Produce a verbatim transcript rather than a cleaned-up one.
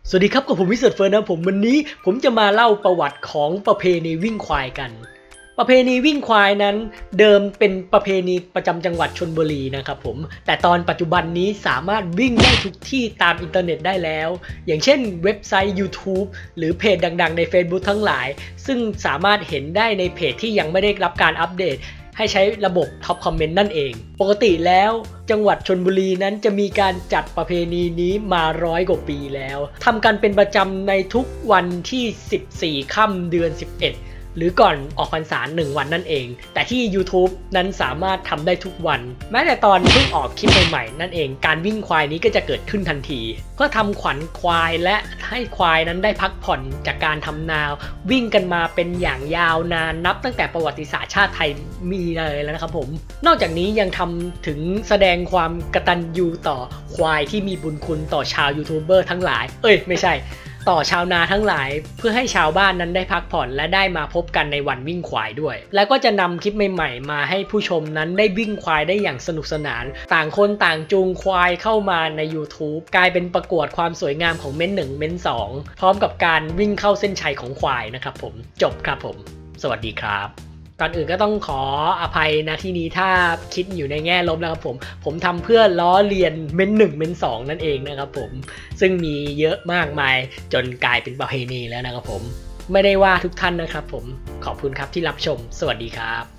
สวัสดีครับกับผมวิเศษเฟิร์นนะผมวันนี้ผมจะมาเล่าประวัติของประเพณีวิ่งควายกันประเพณีวิ่งควายนั้นเดิมเป็นประเพณีประจำจังหวัดชลบุรีนะครับผมแต่ตอนปัจจุบันนี้สามารถวิ่งได้ทุกที่ตามอินเทอร์เน็ตได้แล้วอย่างเช่นเว็บไซต์ YouTube หรือเพจดังๆใน Facebook ทั้งหลายซึ่งสามารถเห็นได้ในเพจที่ยังไม่ได้รับการอัปเดตให้ใช้ระบบท็อปคอมเมนต์นั่นเองปกติแล้วจังหวัดชลบุรีนั้นจะมีการจัดประเพณีนี้มาร้อยกว่าปีแล้วทำกันเป็นประจำในทุกวันที่สิบสี่ค่ำเดือนสิบเอ็ดหรือก่อนออกพรรษาหนึ่งวันนั่นเองแต่ที่ YouTube นั้นสามารถทำได้ทุกวันแม้แต่ตอนเพิ่งออกคลิปใหม่ๆนั่นเองการวิ่งควายนี้ก็จะเกิดขึ้นทันทีเพื่อทำขวัญควายและให้ควายนั้นได้พักผ่อนจากการทำนาวิ่งกันมาเป็นอย่างยาวนานนับตั้งแต่ประวัติศาสตร์ชาติไทยมีเลยแล้วนะครับผมนอกจากนี้ยังทำถึงแสดงความกตัญญูต่อควายที่มีบุญคุณต่อชาวยูทูบเบอร์ทั้งหลายเอ้ยไม่ใช่ต่อชาวนาทั้งหลายเพื่อให้ชาวบ้านนั้นได้พักผ่อนและได้มาพบกันในวันวิ่งควายด้วยแล้วก็จะนำคลิปใหม่ๆมาให้ผู้ชมนั้นได้วิ่งควายได้อย่างสนุกสนานต่างคนต่างจูงควายเข้ามาใน YouTube กลายเป็นประกวดความสวยงามของเม้นหนึ่งเม้นสองพร้อมกับการวิ่งเข้าเส้นชัยของควายนะครับผมจบครับผมสวัสดีครับก่อนอื่นก็ต้องขออภัยนะที่นี้ถ้าคิดอยู่ในแง่ลบนะครับผมผมทำเพื่อล้อเลียนเม้นหนึ่งเม้นสองนั่นเองนะครับผมซึ่งมีเยอะมากมายจนกลายเป็นประเพณีแล้วนะครับผมไม่ได้ว่าทุกท่านนะครับผมขอบคุณครับที่รับชมสวัสดีครับ